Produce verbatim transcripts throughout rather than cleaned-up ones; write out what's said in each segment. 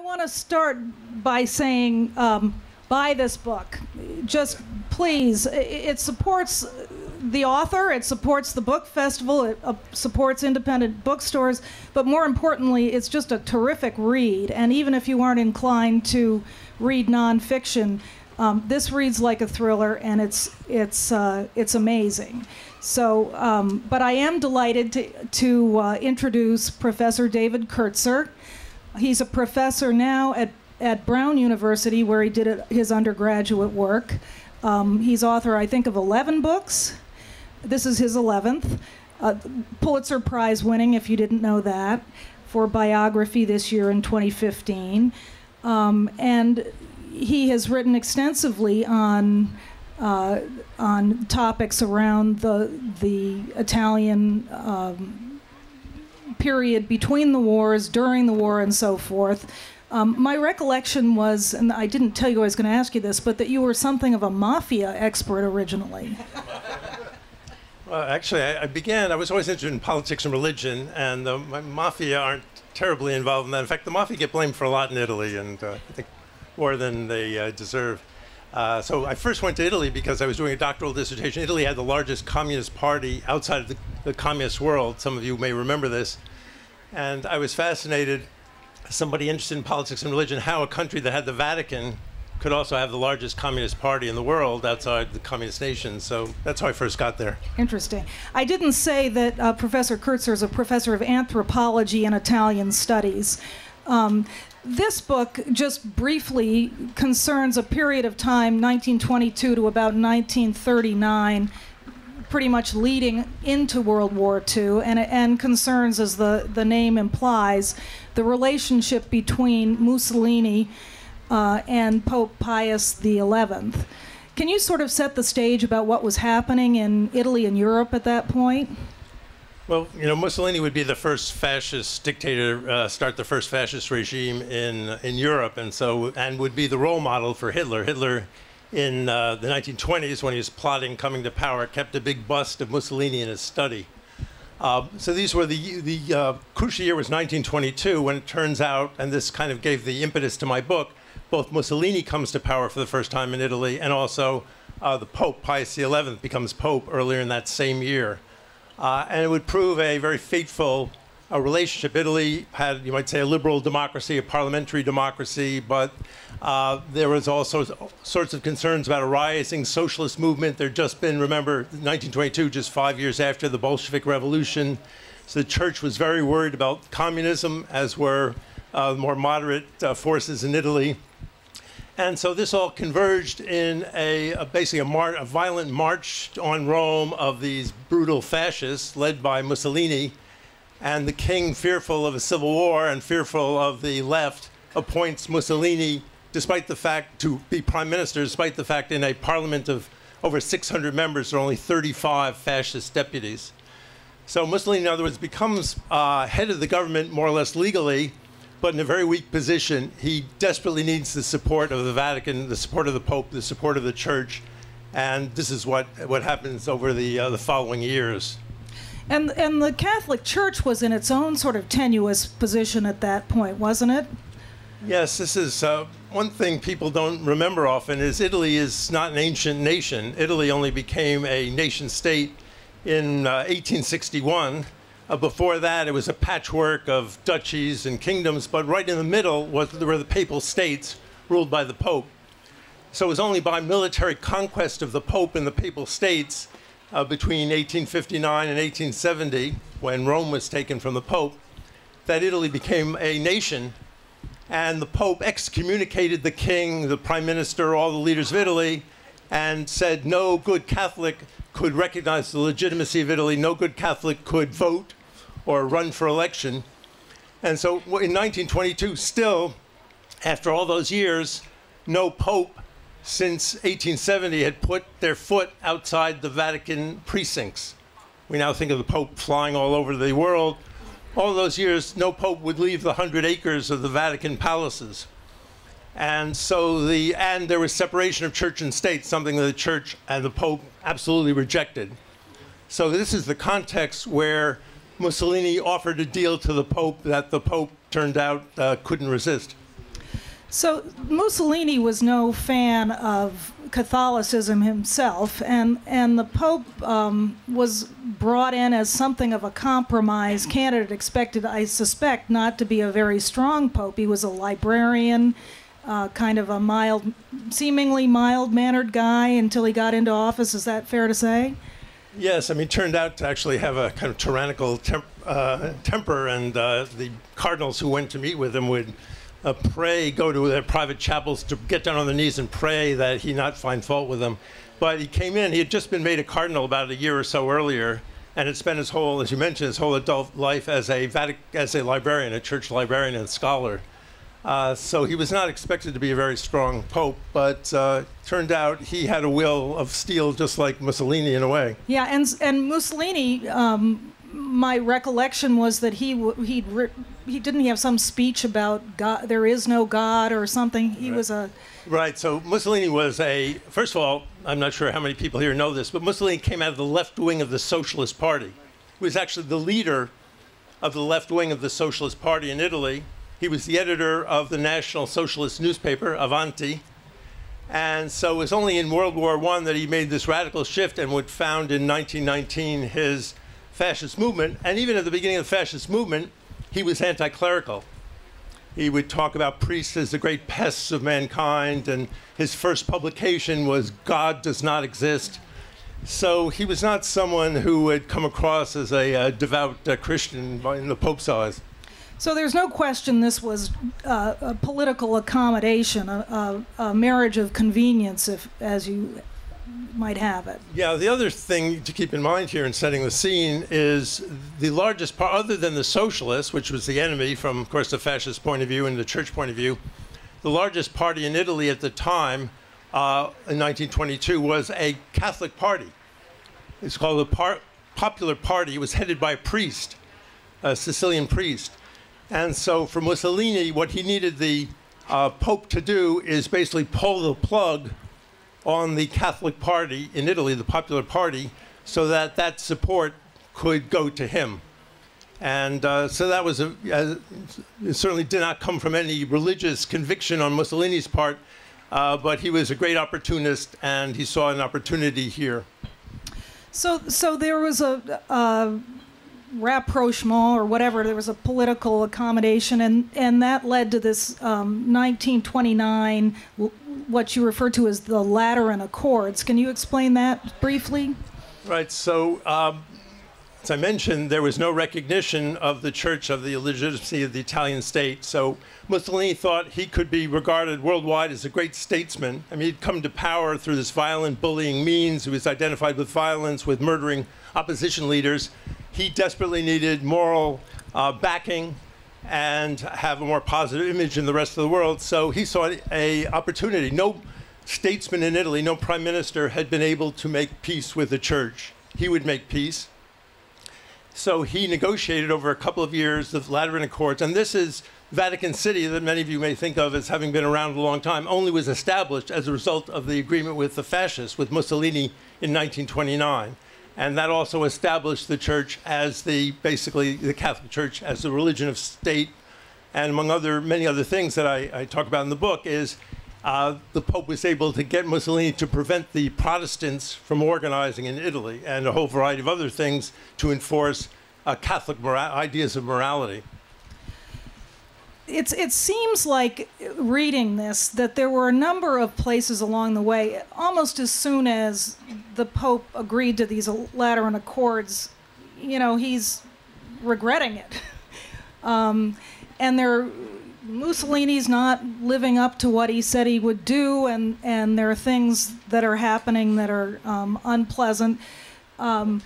want to start by saying, um, buy this book. Just please, it supports the author, it supports the book festival, it uh, supports independent bookstores, but more importantly, it's just a terrific read. And even if you aren't inclined to read nonfiction, um, this reads like a thriller, and it's it's uh, it's amazing. So, um, but I am delighted to to uh, introduce Professor David Kertzer. He's a professor now at at Brown University, where he did it, his undergraduate work. Um, he's author, I think, of eleven books. This is his eleventh. Uh, Pulitzer Prize winning, if you didn't know that, for biography this year in twenty fifteen. Um, and he has written extensively on uh, on topics around the the Italian um, period between the wars, during the war, and so forth. Um, my recollection was, and I didn't tell you I was going to ask you this, but that you were something of a mafia expert originally. Well, actually, I, I began, I was always interested in politics and religion, and uh, my mafia aren't terribly involved in that. In fact, the mafia get blamed for a lot in Italy, and uh, I think more than they uh, deserve. Uh, so I first went to Italy because I was doing a doctoral dissertation. Italy had the largest communist party outside of the, the communist world. Some of you may remember this. And I was fascinated, as somebody interested in politics and religion, how a country that had the Vatican could also have the largest communist party in the world outside the communist nations. So that's how I first got there. Interesting. I didn't say that uh, Professor Kertzer is a professor of anthropology and Italian studies. Um, this book just briefly concerns a period of time, nineteen twenty-two to about nineteen thirty-nine, pretty much leading into World War Two, and, and concerns, as the, the name implies, the relationship between Mussolini Uh, and Pope Pius the eleventh. Can you sort of set the stage about what was happening in Italy and Europe at that point? Well, you know, Mussolini would be the first fascist dictator, uh, start the first fascist regime in in Europe, and so and would be the role model for Hitler. Hitler, in uh, the nineteen twenties, when he was plotting coming to power, kept a big bust of Mussolini in his study. Uh, so these were the the uh, crucial year was nineteen twenty-two, when it turns out, and this kind of gave the impetus to my book. Both Mussolini comes to power for the first time in Italy, and also uh, the Pope, Pius the eleventh, becomes Pope earlier in that same year. Uh, and it would prove a very fateful uh, relationship. Italy had, you might say, a liberal democracy, a parliamentary democracy, but uh, there was also sorts of concerns about a rising socialist movement. There'd just been, remember, nineteen twenty-two, just five years after the Bolshevik Revolution. So the church was very worried about communism, as were uh, more moderate uh, forces in Italy. And so this all converged in a, a basically a, mar a violent march on Rome of these brutal fascists led by Mussolini. And the king, fearful of a civil war and fearful of the left, appoints Mussolini, despite the fact, to be prime minister, despite the fact in a parliament of over six hundred members, there are only thirty-five fascist deputies. So Mussolini, in other words, becomes uh, head of the government more or less legally, but in a very weak position. He desperately needs the support of the Vatican, the support of the Pope, the support of the Church, and this is what what happens over the uh, the following years. And and the Catholic Church was in its own sort of tenuous position at that point, wasn't it? Yes, this is uh, one thing people don't remember often is Italy is not an ancient nation. Italy only became a nation state in uh, eighteen sixty-one. Uh, before that, it was a patchwork of duchies and kingdoms, but right in the middle was, were the papal states ruled by the Pope. So it was only by military conquest of the Pope and the papal states uh, between eighteen fifty-nine and eighteen seventy, when Rome was taken from the Pope, that Italy became a nation. And the Pope excommunicated the king, the prime minister, all the leaders of Italy, and said no good Catholic could recognize the legitimacy of Italy, no good Catholic could vote or run for election. And so in nineteen twenty-two, still, after all those years, no Pope since eighteen seventy had put their foot outside the Vatican precincts. We now think of the Pope flying all over the world. All those years, no Pope would leave the hundred acres of the Vatican palaces. And so the, and there was separation of church and state, something that the church and the Pope absolutely rejected. So this is the context where Mussolini offered a deal to the Pope that the Pope turned out uh, couldn't resist. So Mussolini was no fan of Catholicism himself, and, and the Pope um, was brought in as something of a compromise candidate, expected, I suspect, not to be a very strong Pope. He was a librarian, uh, kind of a mild, seemingly mild-mannered guy until he got into office. Is that fair to say? Yes, I mean, turned out to actually have a kind of tyrannical temp uh, temper, and uh, the cardinals who went to meet with him would uh, pray, go to their private chapels to get down on their knees and pray that he not find fault with them. But he came in, he had just been made a cardinal about a year or so earlier, and had spent his whole, as you mentioned, his whole adult life as a, Vatic as a librarian, a church librarian and scholar. Uh, so he was not expected to be a very strong pope, but uh, turned out he had a will of steel, just like Mussolini in a way. Yeah, and and Mussolini, um, my recollection was that he he he didn't he have some speech about God, there is no God or something. He right. was a right. So Mussolini was a, first of all, I'm not sure how many people here know this, but Mussolini came out of the left wing of the Socialist Party. He was actually the leader of the left wing of the Socialist Party in Italy. He was the editor of the National Socialist newspaper, Avanti. And so it was only in World War One that he made this radical shift and would found in nineteen nineteen his fascist movement. And even at the beginning of the fascist movement, he was anti-clerical. He would talk about priests as the great pests of mankind, and his first publication was God Does Not Exist. So he was not someone who would come across as a uh, devout uh, Christian in the Pope's eyes. So there's no question this was uh, a political accommodation, a, a, a marriage of convenience, if, as you might have it. Yeah, the other thing to keep in mind here in setting the scene is the largest part, other than the socialists, which was the enemy from, of course, the fascist point of view and the church point of view, the largest party in Italy at the time, uh, in nineteen twenty-two, was a Catholic party. It's called the Par Popular Party. It was headed by a priest, a Sicilian priest. And so for Mussolini, what he needed the uh, Pope to do is basically pull the plug on the Catholic Party in Italy, the Popular Party, so that that support could go to him. And uh, so that was, a, uh, it certainly did not come from any religious conviction on Mussolini's part, uh, but he was a great opportunist, and he saw an opportunity here. So, so there was a... Uh, rapprochement or whatever, there was a political accommodation, and, and that led to this um, nineteen twenty-nine, what you refer to as the Lateran Accords. Can you explain that briefly? Right, so um, as I mentioned, there was no recognition of the church of the legitimacy of the Italian state, so Mussolini thought he could be regarded worldwide as a great statesman. I mean, he'd come to power through this violent bullying means. He was identified with violence, with murdering opposition leaders. He desperately needed moral uh, backing and have a more positive image in the rest of the world. So he saw an opportunity. No statesman in Italy, no prime minister had been able to make peace with the church. He would make peace. So he negotiated over a couple of years the Lateran Accords. And this is Vatican City, that many of you may think of as having been around a long time, only was established as a result of the agreement with the fascists, with Mussolini in nineteen twenty-nine. And that also established the church as the, basically, the Catholic Church as the religion of state. And among other, many other things that I, I talk about in the book is uh, the Pope was able to get Mussolini to prevent the Protestants from organizing in Italy, and a whole variety of other things to enforce uh, Catholic mora ideas of morality. It's, it seems like, reading this, that there were a number of places along the way, almost as soon as the Pope agreed to these Lateran Accords, you know, he's regretting it. um, and there, Mussolini's not living up to what he said he would do, and, and there are things that are happening that are um, unpleasant. Um,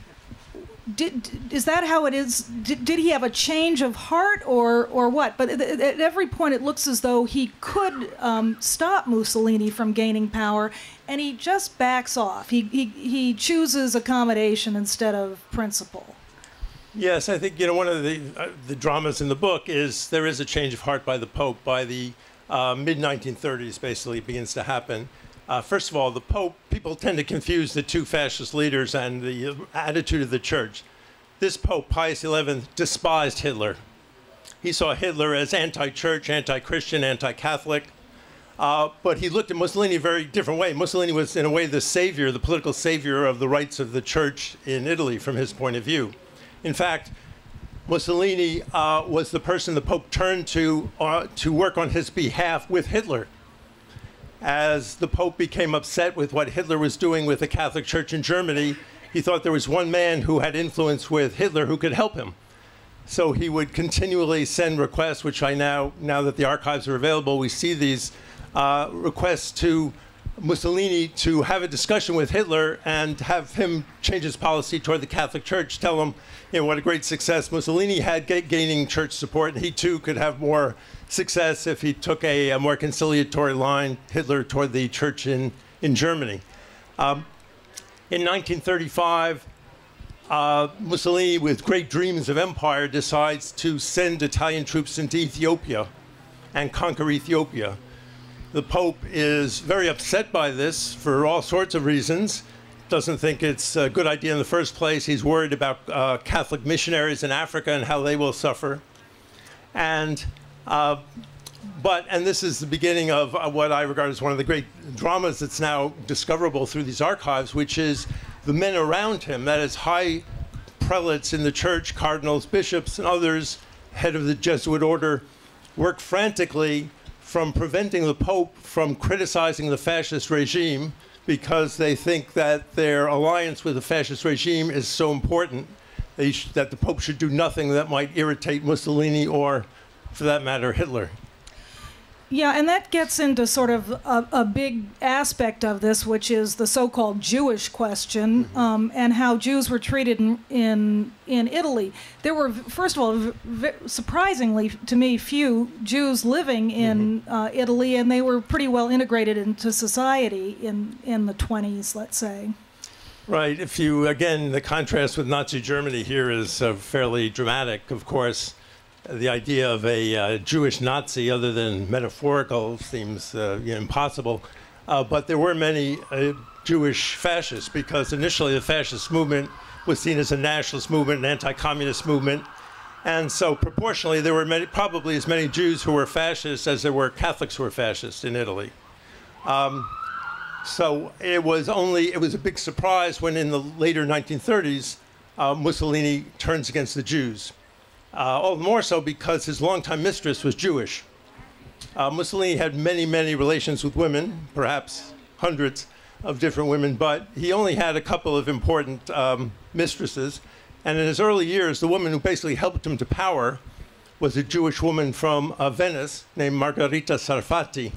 Did, is that how it is? Did, did he have a change of heart, or, or what? But at, at every point it looks as though he could um, stop Mussolini from gaining power, and he just backs off. He, he, he chooses accommodation instead of principle. Yes, I think, you know, one of the, uh, the dramas in the book is there is a change of heart by the Pope. By the uh, mid nineteen thirties, basically, it begins to happen. Uh, first of all, the Pope, people tend to confuse the two fascist leaders and the attitude of the church. This Pope, Pius the eleventh, despised Hitler. He saw Hitler as anti-church, anti-Christian, anti-Catholic. Uh, but he looked at Mussolini a very different way. Mussolini was, in a way, the savior, the political savior of the rights of the church in Italy from his point of view. In fact, Mussolini uh, was the person the Pope turned to uh, to work on his behalf with Hitler. As the Pope became upset with what Hitler was doing with the Catholic Church in Germany, he thought there was one man who had influence with Hitler who could help him. So he would continually send requests, which I now, now that the archives are available, we see these uh, requests to Mussolini to have a discussion with Hitler and have him change his policy toward the Catholic Church, tell him, you know, what a great success Mussolini had ga gaining church support, and he too could have more success if he took a, a more conciliatory line, Hitler, toward the church in, in Germany. Um, in nineteen thirty-five, uh, Mussolini, with great dreams of empire, decides to send Italian troops into Ethiopia and conquer Ethiopia. The Pope is very upset by this for all sorts of reasons. Doesn't think it's a good idea in the first place. He's worried about uh, Catholic missionaries in Africa and how they will suffer. And, uh, but, and this is the beginning of uh, what I regard as one of the great dramas that's now discoverable through these archives, which is the men around him, that is high prelates in the church, cardinals, bishops, and others, head of the Jesuit order, work frantically from preventing the Pope from criticizing the fascist regime because they think that their alliance with the fascist regime is so important they sh that the Pope should do nothing that might irritate Mussolini or, for that matter, Hitler. Yeah, and that gets into sort of a, a big aspect of this, which is the so-called Jewish question, mm-hmm. um, and how Jews were treated in, in in Italy. There were, first of all, v surprisingly to me, few Jews living in mm-hmm. uh, Italy, and they were pretty well integrated into society in in the twenties, let's say. Right. If you, again, the contrast with Nazi Germany here is uh, fairly dramatic, of course. The idea of a uh, Jewish Nazi, other than metaphorical, seems uh, you know, impossible. Uh, but there were many uh, Jewish fascists, because initially the fascist movement was seen as a nationalist movement, an anti-communist movement. And so proportionally, there were many, probably as many Jews who were fascists as there were Catholics who were fascists in Italy. Um, so it was only, it was a big surprise when in the later nineteen thirties, uh, Mussolini turns against the Jews. Uh, all the more so because his longtime mistress was Jewish. Uh, Mussolini had many, many relations with women, perhaps hundreds of different women, but he only had a couple of important um, mistresses. And in his early years, the woman who basically helped him to power was a Jewish woman from uh, Venice named Margherita Sarfatti.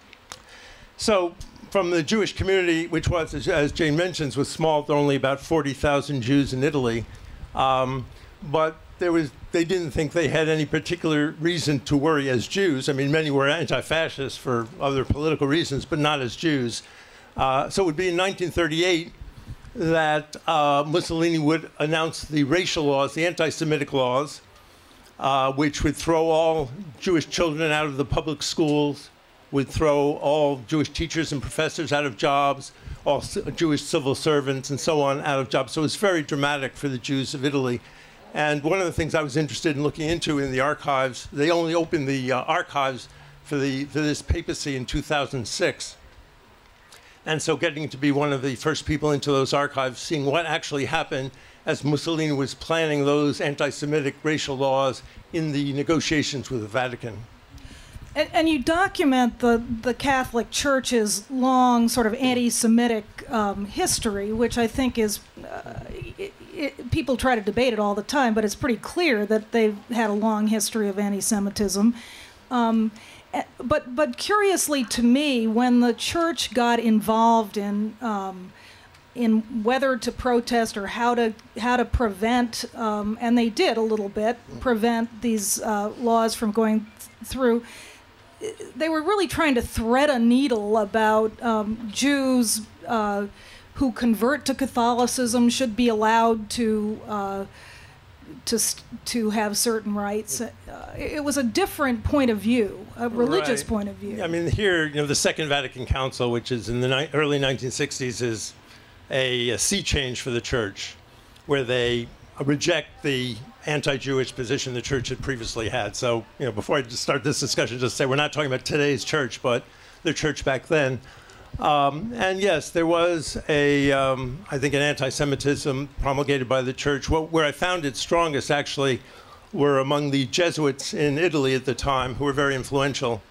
So from the Jewish community, which was, as, as Jane mentions, was small, there were only about forty thousand Jews in Italy. Um, but there was, they didn't think they had any particular reason to worry as Jews. I mean, many were anti-fascist for other political reasons, but not as Jews. Uh, so it would be in nineteen thirty-eight that uh, Mussolini would announce the racial laws, the anti-Semitic laws, uh, which would throw all Jewish children out of the public schools, would throw all Jewish teachers and professors out of jobs, all Jewish civil servants and so on out of jobs. So it was very dramatic for the Jews of Italy. And one of the things I was interested in looking into in the archives, they only opened the uh, archives for, the, for this papacy in two thousand six. And so getting to be one of the first people into those archives, seeing what actually happened as Mussolini was planning those anti-Semitic racial laws in the negotiations with the Vatican. And, and you document the, the Catholic Church's long sort of anti-Semitic um, history, which I think is, uh, it, it, people try to debate it all the time, but it's pretty clear that they've had a long history of anti-Semitism. Um, but, but curiously to me, when the Church got involved in, um, in whether to protest or how to, how to prevent, um, and they did a little bit, prevent these uh, laws from going th through, they were really trying to thread a needle about um, Jews uh, who convert to Catholicism should be allowed to uh, to to have certain rights. Uh, it was a different point of view, a religious right. point of view. I mean, here, you know, the Second Vatican Council, which is in the ni early nineteen sixties, is a, a sea change for the Church, where they reject the anti-Jewish position the church had previously had. So, you know, before I just start this discussion, just say we're not talking about today's church, but the church back then. Um, and yes, there was a, um, I think, an anti-Semitism promulgated by the church. What, where I found it strongest, actually, were among the Jesuits in Italy at the time, who were very influential.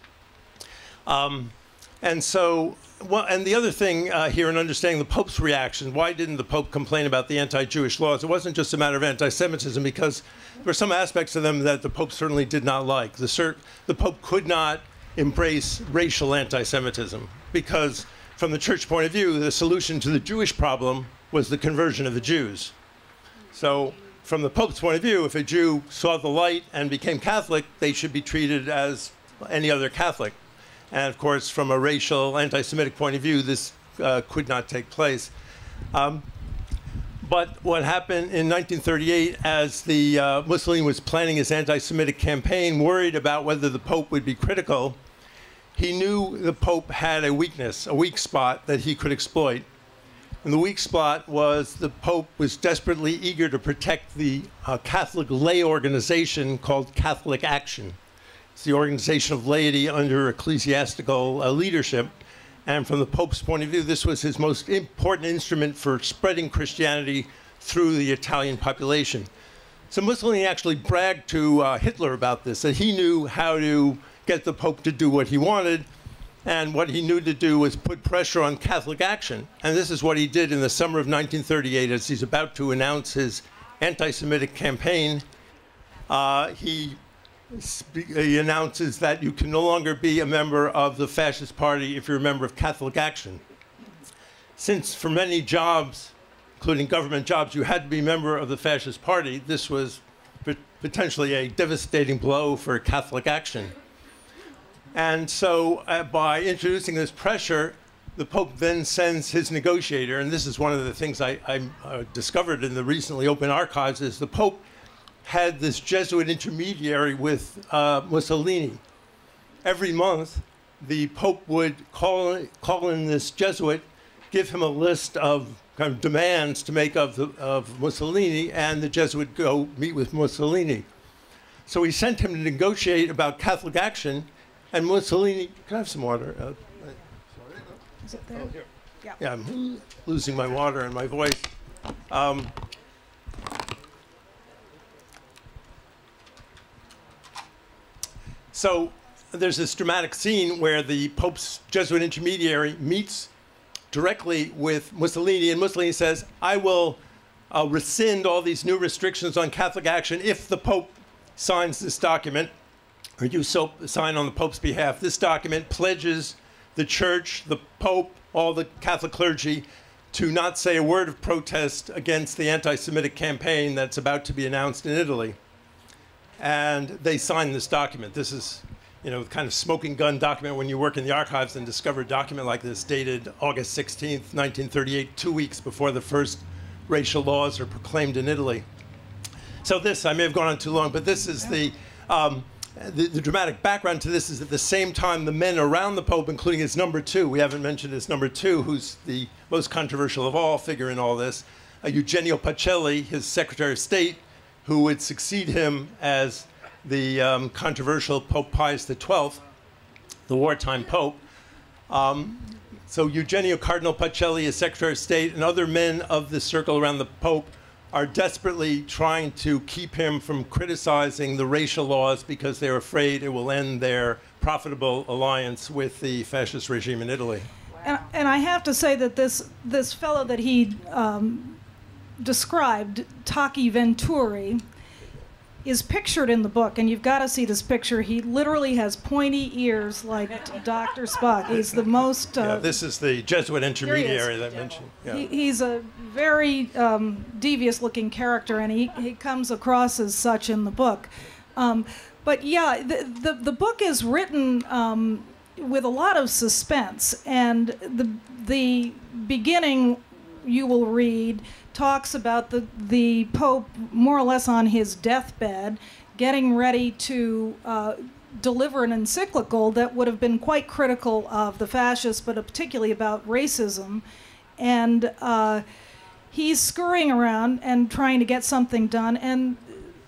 Um, and so, well, and the other thing uh, here in understanding the Pope's reaction, why didn't the Pope complain about the anti-Jewish laws? It wasn't just a matter of anti-Semitism, because there were some aspects of them that the Pope certainly did not like. The, cert the Pope could not embrace racial anti-Semitism, because from the church point of view, the solution to the Jewish problem was the conversion of the Jews. So from the Pope's point of view, if a Jew saw the light and became Catholic, they should be treated as any other Catholic. And of course, from a racial anti-Semitic point of view, this uh, could not take place. Um, but what happened in nineteen thirty-eight, as the uh, Mussolini was planning his anti-Semitic campaign, worried about whether the Pope would be critical, he knew the Pope had a weakness, a weak spot that he could exploit. And the weak spot was the Pope was desperately eager to protect the uh, Catholic lay organization called Catholic Action. It's the organization of laity under ecclesiastical uh, leadership. And from the Pope's point of view, this was his most important instrument for spreading Christianity through the Italian population. So Mussolini actually bragged to uh, Hitler about this, that he knew how to get the Pope to do what he wanted. And what he knew to do was put pressure on Catholic Action. And this is what he did in the summer of nineteen thirty-eight, as he's about to announce his anti-Semitic campaign. Uh, he He announces that you can no longer be a member of the Fascist Party if you're a member of Catholic Action. Since for many jobs, including government jobs, you had to be a member of the Fascist Party, this was potentially a devastating blow for Catholic Action. And so uh, by introducing this pressure, the Pope then sends his negotiator, and this is one of the things I, I uh, discovered in the recently open archives, is the Pope had this Jesuit intermediary with uh, Mussolini. Every month, the Pope would call, call in this Jesuit, give him a list of kind of demands to make of, the, of Mussolini, and the Jesuit would go meet with Mussolini. So he sent him to negotiate about Catholic Action, and Mussolini, can I have some water? Uh, sorry. Is it there? Oh, here. Yeah. Yeah, I'm losing my water and my voice. Um, So there's this dramatic scene where the Pope's Jesuit intermediary meets directly with Mussolini, and Mussolini says, I will uh, rescind all these new restrictions on Catholic Action if the Pope signs this document, or you so sign on the Pope's behalf. This document pledges the Church, the Pope, all the Catholic clergy to not say a word of protest against the anti-Semitic campaign that's about to be announced in Italy. And they signed this document. This is, you know, kind of smoking gun document when you work in the archives and discover a document like this dated August sixteenth, nineteen thirty-eight, two weeks before the first racial laws are proclaimed in Italy. So this, I may have gone on too long, but this is the, um, the, the dramatic background to this is at the same time the men around the Pope, including his number two, we haven't mentioned his number two, who's the most controversial of all figure in all this, uh, Eugenio Pacelli, his Secretary of State, who would succeed him as the um, controversial Pope Pius the twelfth, the wartime Pope. Um, so Eugenio Cardinal Pacelli is Secretary of State, and other men of the circle around the Pope are desperately trying to keep him from criticizing the racial laws because they're afraid it will end their profitable alliance with the fascist regime in Italy. And, and I have to say that this, this fellow that he um, described, Taki Venturi, is pictured in the book, and you've got to see this picture. He literally has pointy ears like Doctor Spock. He's the most... Uh, yeah, this is the Jesuit intermediary that I mentioned. Yeah. He, he's a very um, devious-looking character, and he, he comes across as such in the book. Um, but yeah, the, the, the book is written um, with a lot of suspense, and the, the beginning you will read talks about the, the Pope more or less on his deathbed, getting ready to uh, deliver an encyclical that would have been quite critical of the fascists, but particularly about racism. And uh, he's scurrying around and trying to get something done. And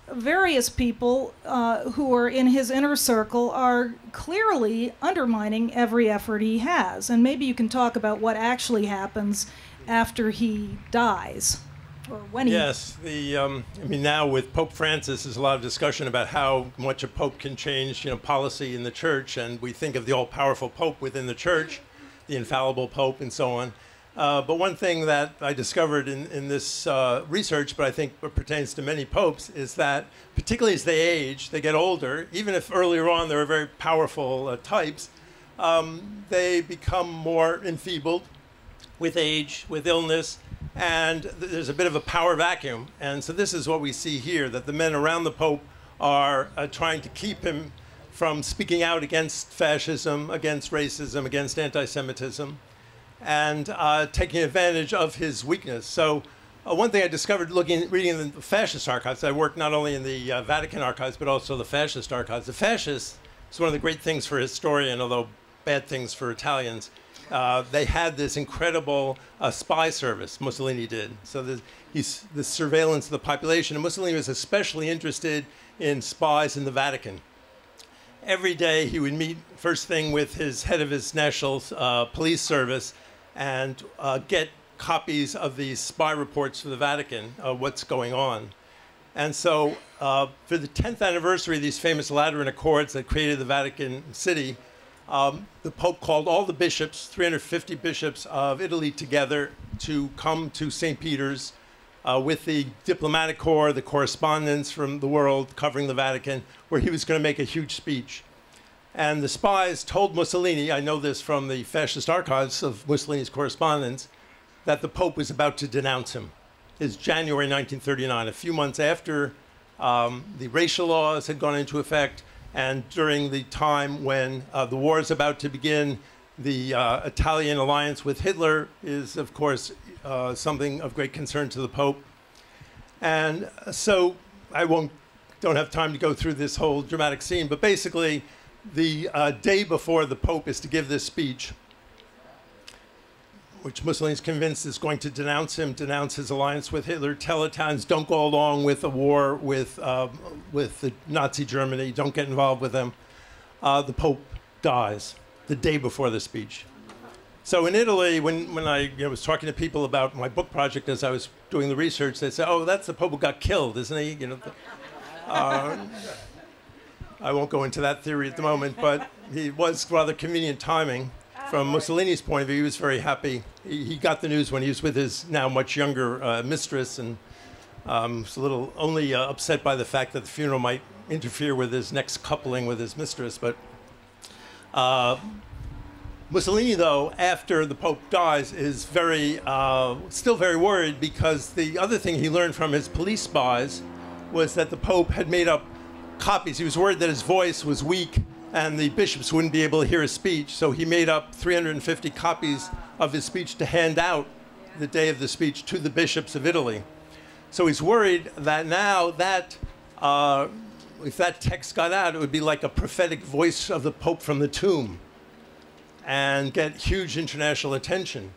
various people uh, who are in his inner circle are clearly undermining every effort he has. And maybe you can talk about what actually happens after he dies, or when he... Yes, the, um, I mean, now with Pope Francis, there's a lot of discussion about how much a pope can change, you know, policy in the church, and we think of the all-powerful pope within the church, the infallible pope, and so on. Uh, but one thing that I discovered in, in this uh, research, but I think what pertains to many popes, is that particularly as they age, they get older, even if earlier on they were very powerful uh, types, um, they become more enfeebled with age, with illness, and th there's a bit of a power vacuum. And so this is what we see here, that the men around the Pope are uh, trying to keep him from speaking out against fascism, against racism, against anti-Semitism, and uh, taking advantage of his weakness. So uh, one thing I discovered looking, reading in the fascist archives, I worked not only in the uh, Vatican archives, but also the fascist archives. The fascists, it's one of the great things for a historian, although bad things for Italians. Uh, they had this incredible uh, spy service, Mussolini did. So the, he's the surveillance of the population. And Mussolini was especially interested in spies in the Vatican. Every day he would meet first thing with his head of his national uh, police service and uh, get copies of these spy reports for the Vatican, of what's going on. And so uh, for the tenth anniversary of these famous Lateran Accords that created the Vatican City, Um, the Pope called all the bishops, three hundred fifty bishops of Italy, together to come to Saint Peter's uh, with the diplomatic corps, the correspondents from the world covering the Vatican, where he was going to make a huge speech. And the spies told Mussolini, I know this from the fascist archives of Mussolini's correspondence, that the Pope was about to denounce him. It's January nineteen thirty-nine, a few months after um, the racial laws had gone into effect, and during the time when uh, the war is about to begin. The uh, Italian alliance with Hitler is, of course, uh, something of great concern to the Pope. And so I won't, don't have time to go through this whole dramatic scene, but basically the uh, day before the Pope is to give this speech, which Mussolini is convinced is going to denounce him, denounce his alliance with Hitler, tell Italians, don't go along with a war with, uh, with the Nazi Germany, don't get involved with them. Uh, the Pope dies the day before the speech. So in Italy, when, when I you know, was talking to people about my book project as I was doing the research, they said, oh, that's the Pope who got killed, isn't he? You know, uh, I won't go into that theory at the moment, but he was rather convenient timing. From Mussolini's point of view, he was very happy. He, he got the news when he was with his now much younger uh, mistress, and um, was a little only uh, upset by the fact that the funeral might interfere with his next coupling with his mistress. But uh, Mussolini, though, after the Pope dies, is very, uh, still very worried, because the other thing he learned from his police spies was that the Pope had made up copies. He was worried that his voice was weak and the bishops wouldn't be able to hear his speech, so he made up three hundred fifty copies of his speech to hand out the day of the speech to the bishops of Italy. So he's worried that now that, uh, if that text got out, it would be like a prophetic voice of the Pope from the tomb and get huge international attention.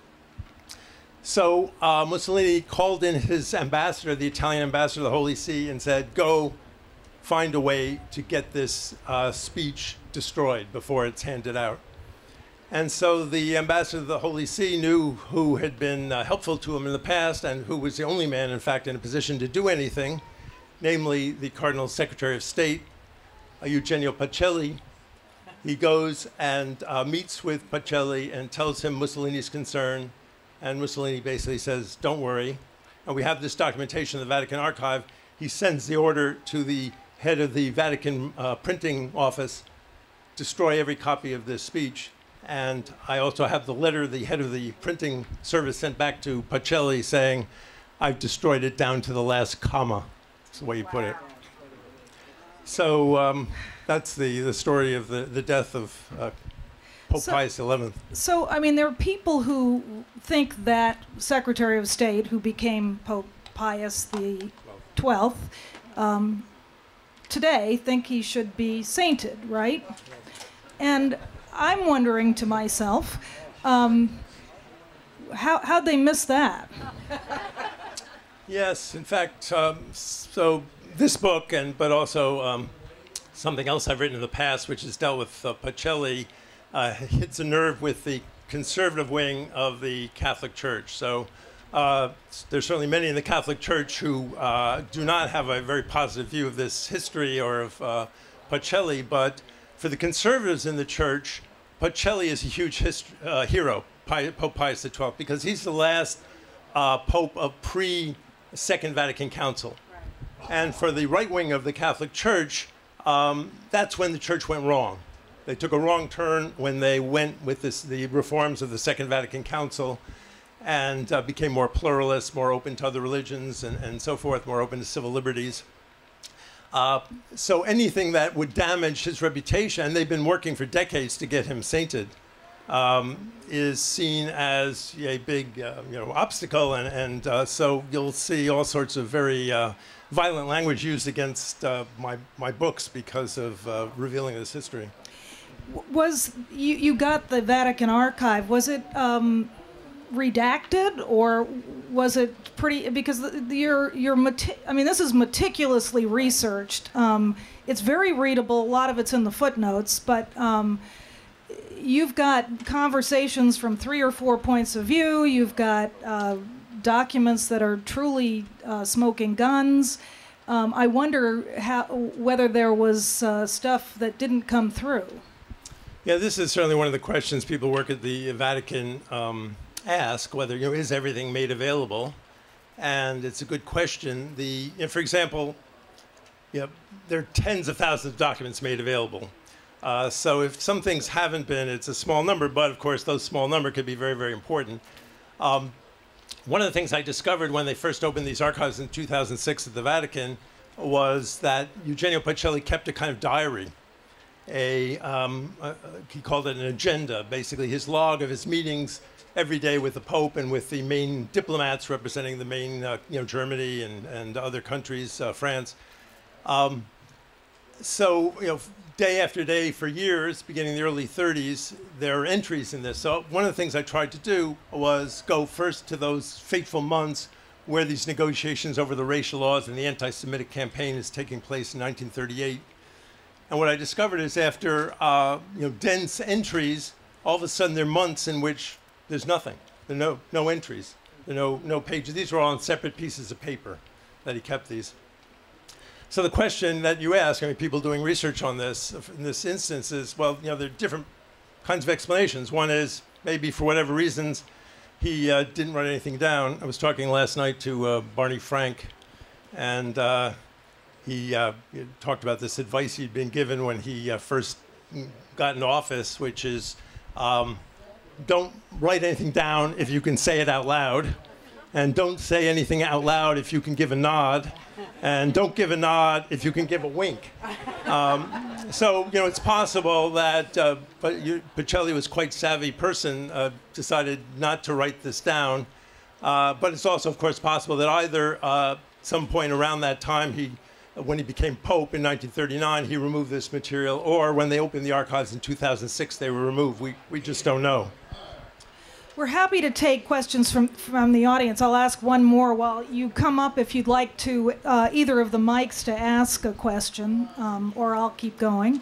So uh, Mussolini called in his ambassador, the Italian ambassador to the Holy See, and said, go find a way to get this uh, speech destroyed before it's handed out. And so the ambassador of the Holy See knew who had been uh, helpful to him in the past, and who was the only man, in fact, in a position to do anything, namely the Cardinal Secretary of State, uh, Eugenio Pacelli. He goes and uh, meets with Pacelli and tells him Mussolini's concern, and Mussolini basically says, don't worry. And we have this documentation in the Vatican archive. He sends the order to the head of the Vatican uh, printing office, destroy every copy of this speech. And I also have the letter the head of the printing service sent back to Pacelli saying, I've destroyed it down to the last comma. That's the way you put it. So um, that's the, the story of the, the death of uh, Pope so, Pius the eleventh. So, I mean, there are people who think that Secretary of State, who became Pope Pius the twelfth, um, today think he should be sainted, right? And I'm wondering to myself, um, how, how'd they miss that? Yes, in fact, um, so this book, and but also um, something else I've written in the past, which has dealt with uh, Pacelli, uh, hits a nerve with the conservative wing of the Catholic Church. So uh, there's certainly many in the Catholic Church who uh, do not have a very positive view of this history or of uh, Pacelli, but for the conservatives in the Church, Pacelli is a huge hist- uh, hero, Pi- Pope Pius the twelfth, because he's the last uh, Pope of pre-Second Vatican Council. And for the right wing of the Catholic Church, um, that's when the Church went wrong. They took a wrong turn when they went with this, the reforms of the Second Vatican Council, and uh, became more pluralist, more open to other religions, and, and so forth, more open to civil liberties. Uh, so anything that would damage his reputation, and they've been working for decades to get him sainted, um, is seen as a big uh, you know, obstacle, and, and uh, so you'll see all sorts of very uh, violent language used against uh, my, my books because of uh, revealing this history. Was you, you got the Vatican archive, was it um, redacted, or was it pretty, because the, the, your, your meti- I mean, this is meticulously researched. Um, it's very readable, a lot of it's in the footnotes, but um, you've got conversations from three or four points of view, you've got uh, documents that are truly uh, smoking guns. Um, I wonder how, whether there was uh, stuff that didn't come through. Yeah, this is certainly one of the questions people work at the Vatican um, ask, whether, you know, is everything made available? And it's a good question. The, you know, for example, you know, there are tens of thousands of documents made available. Uh, so if some things haven't been, it's a small number, but of course those small number could be very, very important. Um, one of the things I discovered when they first opened these archives in two thousand six at the Vatican was that Eugenio Pacelli kept a kind of diary. A, um, a, he called it an agenda, basically his log of his meetings every day with the Pope and with the main diplomats representing the main, uh, you know, Germany and, and other countries, uh, France. Um, so, you know, day after day for years, beginning in the early thirties, there are entries in this. So one of the things I tried to do was go first to those fateful months where these negotiations over the racial laws and the anti-Semitic campaign is taking place in nineteen thirty-eight. And what I discovered is after uh, you know, dense entries, all of a sudden there are months in which there's nothing. There are no, no entries. There are no, no pages. These were all on separate pieces of paper that he kept these. So the question that you ask, I mean, people doing research on this, in this instance is, well, you know, there are different kinds of explanations. One is maybe for whatever reasons, he uh, didn't write anything down. I was talking last night to uh, Barney Frank, and uh, he uh, talked about this advice he'd been given when he uh, first got into office, which is um, don't write anything down if you can say it out loud, and don't say anything out loud if you can give a nod, and don't give a nod if you can give a wink. Um, so, you know, it's possible that uh, but you, Pacelli was quite savvy person, uh, decided not to write this down, uh, but it's also, of course, possible that either uh, some point around that time he when he became Pope in nineteen thirty-nine, he removed this material, or when they opened the archives in two thousand six, they were removed. We, we just don't know. We're happy to take questions from, from the audience. I'll ask one more while you come up if you'd like to, uh, either of the mics to ask a question, um, or I'll keep going.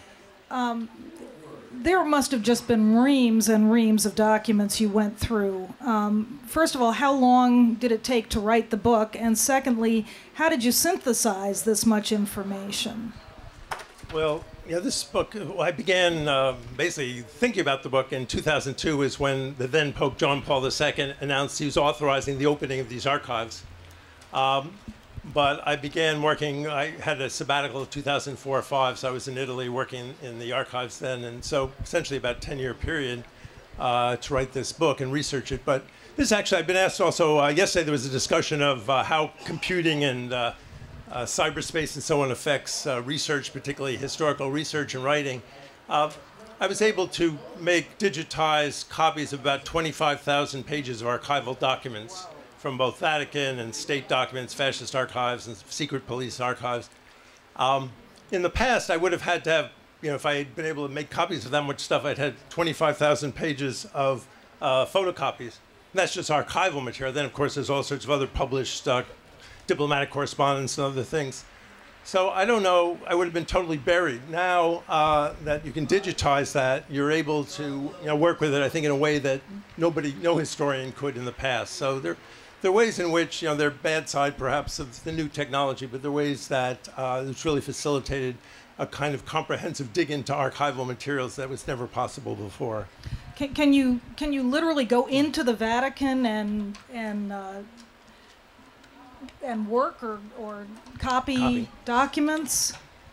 Um, there must have just been reams and reams of documents you went through. Um, first of all, how long did it take to write the book? And secondly, how did you synthesize this much information? Well, yeah, this book, I began uh, basically thinking about the book in two thousand two is when the then Pope John Paul the Second announced he was authorizing the opening of these archives. Um, But I began working, I had a sabbatical of two thousand four or five, so I was in Italy working in the archives then, and so essentially about a ten-year period uh, to write this book and research it. But this actually, I've been asked also, uh, yesterday there was a discussion of uh, how computing and uh, uh, cyberspace and so on affects uh, research, particularly historical research and writing. Uh, I was able to make digitized copies of about twenty-five thousand pages of archival documents from both Vatican and state documents, fascist archives and secret police archives. Um, in the past, I would have had to have, you know, if I had been able to make copies of that much stuff, I'd had twenty-five thousand pages of uh, photocopies. And that's just archival material. Then, of course, there's all sorts of other published uh, diplomatic correspondence and other things. So I don't know, I would have been totally buried. Now uh, that you can digitize that, you're able to you know, work with it, I think, in a way that nobody, no historian could in the past. So there, there are ways in which, you know, there are bad side perhaps of the new technology, but there are ways that uh, it's really facilitated a kind of comprehensive dig into archival materials that was never possible before. Can, can you can you literally go into the Vatican and and uh, and work or or copy, Copy. documents?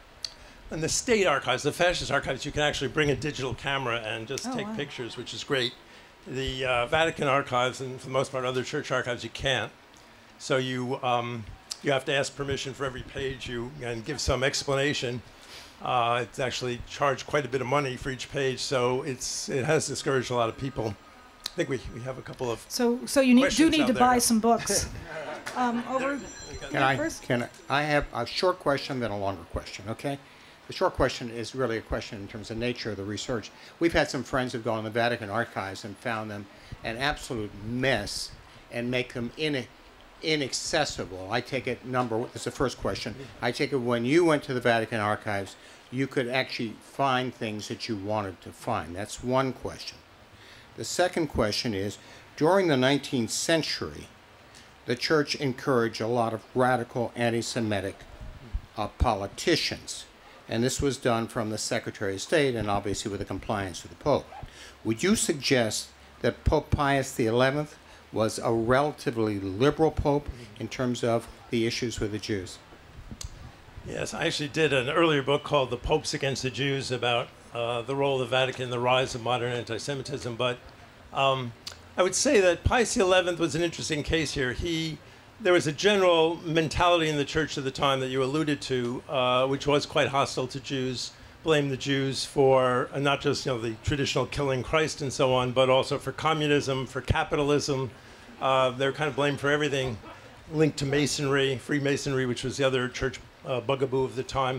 In the state archives, the fascist archives, you can actually bring a digital camera and just Oh, take wow. pictures, which is great. The uh, Vatican archives, and for the most part other church archives, you can't. So you um, you have to ask permission for every page you and give some explanation. Uh, it's actually charged quite a bit of money for each page, so it's it has discouraged a lot of people. I think we, we have a couple of So so you need, do questions need out to there. buy some books. um, over Can I, first? can I, I have a short question, then a longer question, okay? The short question is really a question in terms of nature of the research. We've had some friends who've gone to the Vatican archives and found them an absolute mess and make them in, inaccessible. I take it, number, that's the first question. I take it when you went to the Vatican archives, you could actually find things that you wanted to find. That's one question. The second question is, during the nineteenth century, the church encouraged a lot of radical anti-Semitic uh, politicians. And this was done from the Secretary of State and obviously with the compliance of the Pope. Would you suggest that Pope Pius the eleventh was a relatively liberal pope in terms of the issues with the Jews? Yes, I actually did an earlier book called The Popes Against the Jews about uh, the role of the Vatican, the rise of modern anti-Semitism. But um, I would say that Pius the eleventh was an interesting case here. He, there was a general mentality in the church at the time that you alluded to, uh, which was quite hostile to Jews, blamed the Jews for uh, not just you know the traditional killing Christ and so on, but also for communism, for capitalism. Uh, they're kind of blamed for everything linked to Masonry, Freemasonry, which was the other church uh, bugaboo of the time.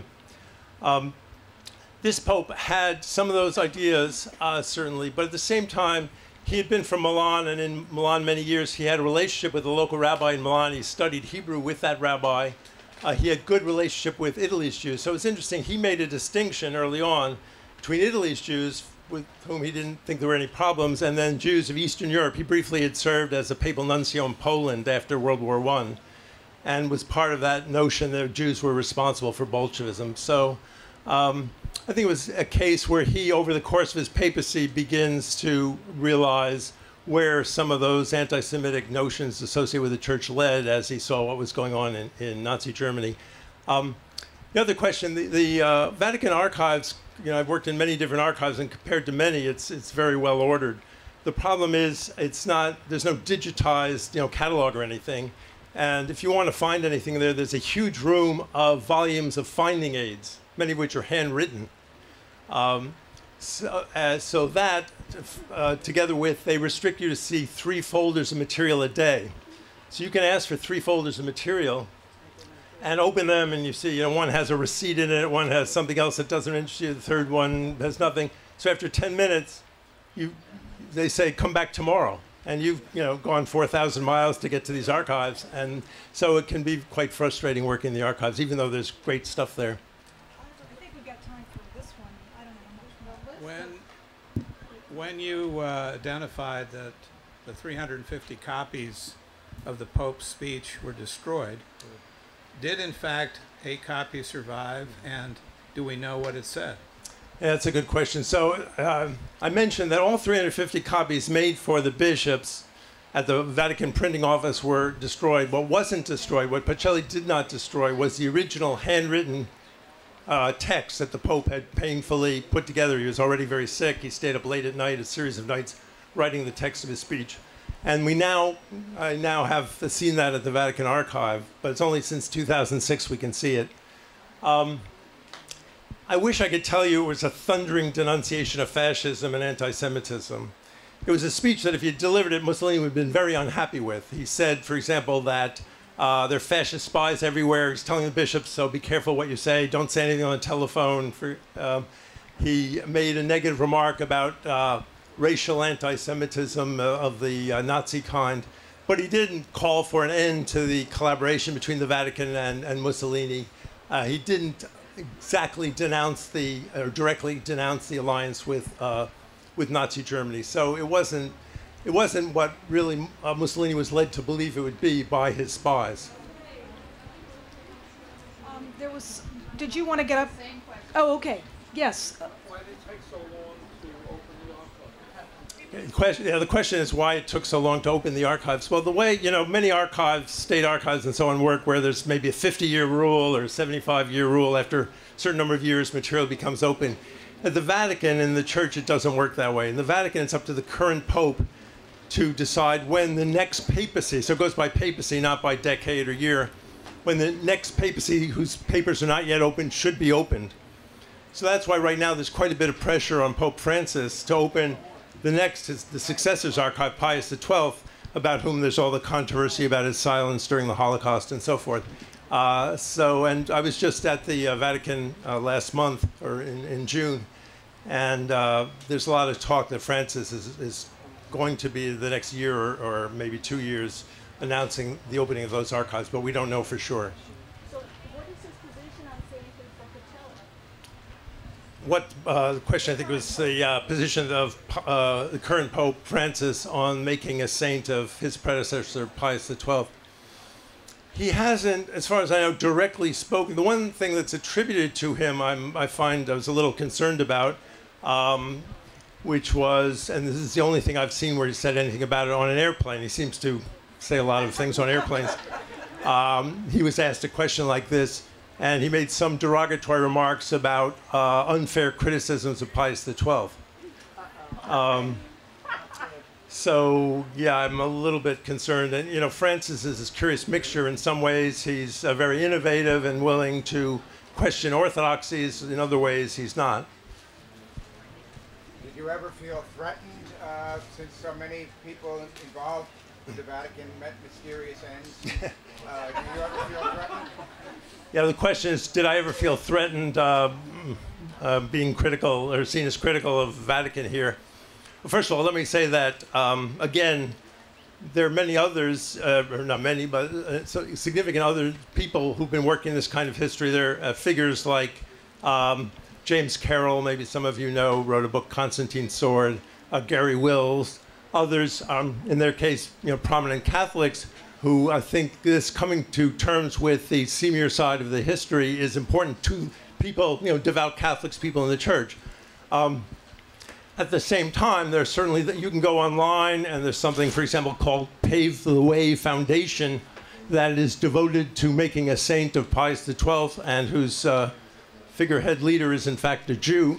Um, this Pope had some of those ideas, uh, certainly, but at the same time, he had been from Milan, and in Milan many years, he had a relationship with a local rabbi in Milan. He studied Hebrew with that rabbi. Uh, he had good relationship with Italy's Jews. So it's interesting, he made a distinction early on between Italy's Jews, with whom he didn't think there were any problems, and then Jews of Eastern Europe. He briefly had served as a papal nuncio in Poland after World War One, and was part of that notion that Jews were responsible for Bolshevism. So um, I think it was a case where he, over the course of his papacy, begins to realize where some of those anti-Semitic notions associated with the church led as he saw what was going on in, in Nazi Germany. Um, the other question, the, the uh, Vatican archives, you know, I've worked in many different archives, and compared to many, it's, it's very well ordered. The problem is it's not, there's no digitized, you know, catalog or anything. And if you want to find anything there, there's a huge room of volumes of finding aids, many of which are handwritten. Um, so, uh, so that, uh, together with, they restrict you to see three folders of material a day. So you can ask for three folders of material and open them, and you see, you know, one has a receipt in it, one has something else that doesn't interest you, the third one has nothing. So after ten minutes, you, they say, come back tomorrow. And you've, you know, gone four thousand miles to get to these archives. And so it can be quite frustrating working in the archives, even though there's great stuff there. I think we've got time for this one. I don't know how much more. When, when you uh, identified that the three hundred fifty copies of the Pope's speech were destroyed, did in fact a copy survive, and do we know what it said? Yeah, that's a good question. So uh, I mentioned that all three hundred fifty copies made for the bishops at the Vatican printing office were destroyed. What wasn't destroyed, what Pacelli did not destroy, was the original handwritten uh, text that the Pope had painfully put together. He was already very sick. He stayed up late at night, a series of nights, writing the text of his speech. And we now, I now have seen that at the Vatican archive, but it's only since two thousand six we can see it. Um, I wish I could tell you it was a thundering denunciation of fascism and anti-Semitism. It was a speech that if you delivered it, Mussolini would have been very unhappy with. He said, for example, that uh, there are fascist spies everywhere. He's telling the bishops, so be careful what you say. Don't say anything on the telephone. For, um, he made a negative remark about uh, racial anti-Semitism uh, of the uh, Nazi kind. But he didn't call for an end to the collaboration between the Vatican and, and Mussolini. Uh, he didn't exactly denounce the, or directly denounce the alliance with, uh, with Nazi Germany. So it wasn't, it wasn't what really uh, Mussolini was led to believe it would be by his spies. Um, there was, did you want to get up? Oh, okay. Yes. Why did it take so long to open the archive? The question, yeah, the question is why it took so long to open the archives. Well, the way, you know, many archives, state archives and so on work, where there's maybe a fifty-year rule or a seventy-five-year rule. After a certain number of years, material becomes open. At the Vatican and the Church, it doesn't work that way. In the Vatican, it's up to the current Pope to decide when the next papacy, so it goes by papacy, not by decade or year, when the next papacy, whose papers are not yet opened, should be opened. So that's why right now there's quite a bit of pressure on Pope Francis to open the next, his, the successor's archive, Pius the twelfth, about whom there's all the controversy about his silence during the Holocaust and so forth. Uh, so, and I was just at the uh, Vatican uh, last month, or in, in June, and uh, there's a lot of talk that Francis is, is going to be the next year or, or maybe two years announcing the opening of those archives, but we don't know for sure. So what is his position on Saint Vincent? What uh, the question, I think, was the uh, position of uh, the current Pope Francis on making a saint of his predecessor, Pius the twelfth. He hasn't, as far as I know, directly spoken. The one thing that's attributed to him, I'm, I find I was a little concerned about, um, which was, and this is the only thing I've seen where he said anything about it on an airplane. He seems to say a lot of things on airplanes. Um, he was asked a question like this, and he made some derogatory remarks about uh, unfair criticisms of Pius the twelfth. Um, so, yeah, I'm a little bit concerned. And, you know, Francis is this curious mixture. In some ways, he's uh, very innovative and willing to question orthodoxies. In other ways, he's not. Did you ever feel threatened uh, since so many people involved with the Vatican met mysterious ends? Uh, did you ever feel threatened? Yeah, the question is, did I ever feel threatened uh, uh, being critical or seen as critical of Vatican here? Well, first of all, let me say that, um, again, there are many others, uh, or not many, but uh, so significant other people who've been working this kind of history. There are uh, figures like um, James Carroll, maybe some of you know, wrote a book, Constantine's Sword, uh, Gary Wills, others, um, in their case, you know, prominent Catholics, who I think this coming to terms with the seamier side of the history is important to people, you know, devout Catholics, people in the church. Um, at the same time, there's certainly, that you can go online and there's something, for example, called Pave the Way Foundation that is devoted to making a saint of Pius the twelfth and whose uh, figurehead leader is in fact a Jew.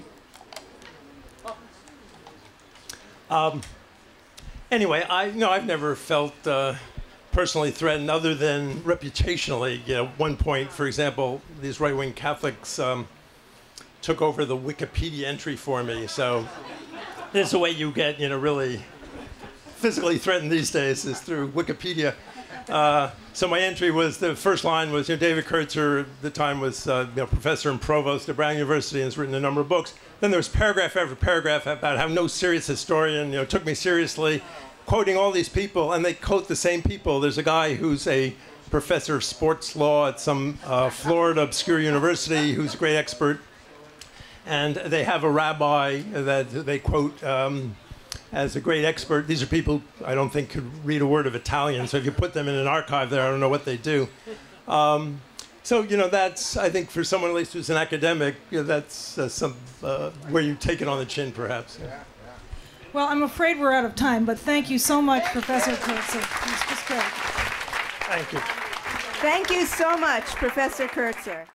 Um, anyway, I, you know, I've never felt uh, personally threatened other than reputationally. You know, at one point, for example, these right-wing Catholics um, took over the Wikipedia entry for me. So this is the way you get, you know, really physically threatened these days, is through Wikipedia. Uh, so my entry was, the first line was, you know, David Kertzer at the time was uh, you know, professor and provost at Brown University and has written a number of books. Then there was paragraph after paragraph about how no serious historian, you know, took me seriously, quoting all these people, and they quote the same people. There's a guy who's a professor of sports law at some uh, Florida obscure university who's a great expert, and they have a rabbi that they quote um, as a great expert. These are people I don't think could read a word of Italian, so if you put them in an archive there, I don't know what they do. Um, so, you know, that's, I think, for someone at least who's an academic, you know, that's uh, some uh, where you take it on the chin, perhaps. Yeah. Well, I'm afraid we're out of time, but thank you so much, Professor Kertzer. This was great. Thank you. Thank you so much, Professor Kertzer.